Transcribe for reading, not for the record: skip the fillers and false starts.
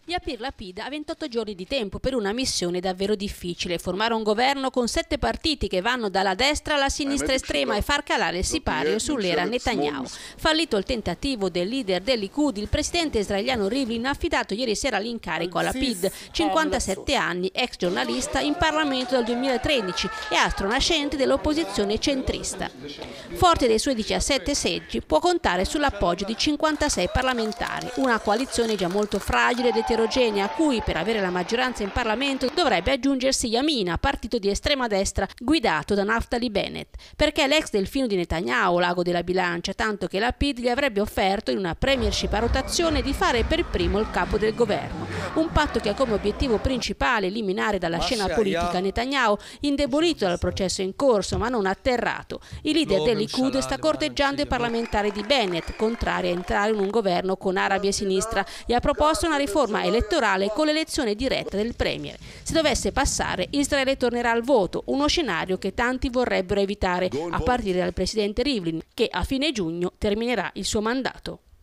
Yair Lapid ha 28 giorni di tempo per una missione davvero difficile: formare un governo con 7 partiti che vanno dalla destra alla sinistra estrema e far calare il sipario sull'era Netanyahu. Fallito il tentativo del leader del Likud, il presidente israeliano Rivlin ha affidato ieri sera l'incarico a Lapid, 57 anni, ex giornalista in Parlamento dal 2013 e astro nascente dell'opposizione centrista. Forte dei suoi 17 seggi, può contare sull'appoggio di 56 parlamentari, una coalizione già molto fragile ed eterogenea a cui, per avere la maggioranza in Parlamento, dovrebbe aggiungersi Yamina, partito di estrema destra guidato da Naftali Bennett, perché l'ex delfino di Netanyahu, l'ago della bilancia, tanto che Lapid gli avrebbe offerto in una premiership a rotazione di fare per primo il capo del governo. Un patto che ha come obiettivo principale eliminare dalla scena politica Netanyahu, indebolito dal processo in corso ma non atterrato. Il leader del Likud sta corteggiando i parlamentari di Bennett, contrari a entrare in un governo con arabi e sinistra, e ha proposto una riforma elettorale con l'elezione diretta del premier. Se dovesse passare, Israele tornerà al voto, uno scenario che tanti vorrebbero evitare, a partire dal presidente Rivlin, che a fine giugno terminerà il suo mandato.